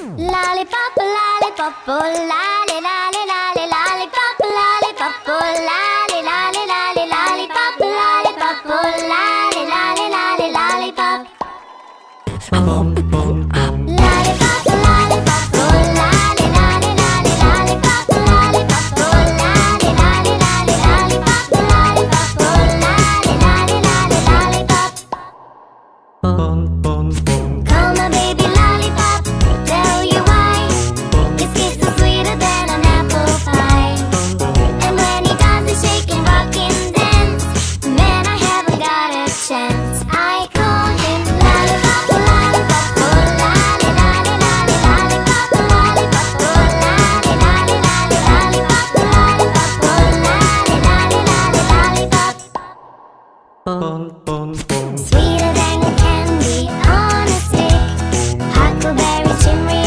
Lollipop, lollipop, oh, lolly, lolly, lolly, lollipop, lollipop, oh, lolly, lolly, lolly, lollipop, lollipop, oh, lolly, lolly, lolly, lollipop. Lollipop, lollipop, oh, lolly, lolly, lolly, lollipop, lollipop, oh, lolly, lolly, lolly, lollipop, lollipop, oh, lolly, lolly, lolly, lollipop. Call my baby lollipop, tell you why. His kiss is sweeter than an apple pie. And when he does the shake and rock and dance, man, I haven't got a chance. I call him lollipop, lollipop, oh, lolly, lolly, lolly, lollipop, lollipop, oh, lolly, lolly, lolly, lollipop, lollipop, oh, lolly, lolly, lolly, lollipop. Sweeter than candy on a stick, huckleberry, chimney